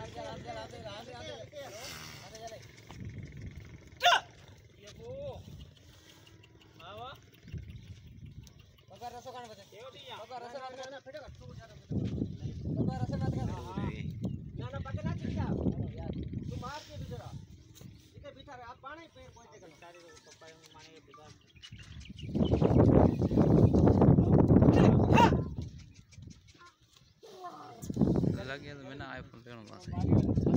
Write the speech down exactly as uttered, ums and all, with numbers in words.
पगार रसो कान बचे पगार रसो कान ना फेडो तू पगार रसो मत कर ना ना पके ना चिका यार तू मार के जरा इते बिठा रे आप पानी पे पहुंचे कर सारी पप्पा माने के बिठा लग गया तो मैंने आईफोन लेना